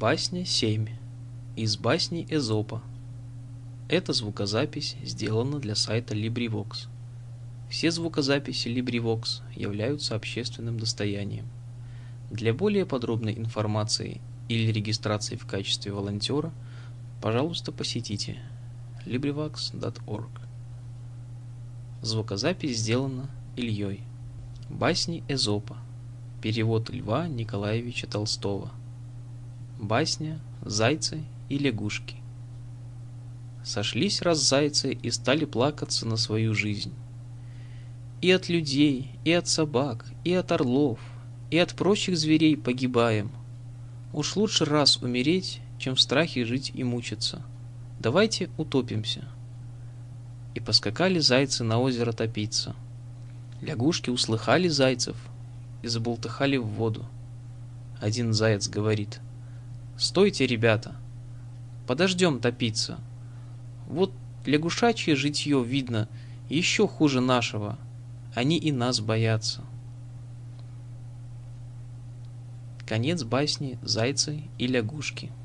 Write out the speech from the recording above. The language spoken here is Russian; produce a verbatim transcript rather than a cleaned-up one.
Басня семь. Из басни Эзопа. Эта звукозапись сделана для сайта LibriVox. Все звукозаписи LibriVox являются общественным достоянием. Для более подробной информации или регистрации в качестве волонтера, пожалуйста, посетите LibriVox точка org. Звукозапись сделана Ильей. Басни Эзопа. Перевод Льва Николаевича Толстого. Басня «Зайцы и лягушки». Сошлись раз зайцы и стали плакаться на свою жизнь. И от людей, и от собак, и от орлов, и от прочих зверей погибаем. Уж лучше раз умереть, чем в страхе жить и мучиться. Давайте утопимся. И поскакали зайцы на озеро топиться. Лягушки услыхали зайцев и забултыхали в воду. Один заяц говорит: «Стойте, ребята, подождем топиться. Вот лягушачье житье, видно, еще хуже нашего. Они и нас боятся». Конец басни «Зайцы и лягушки».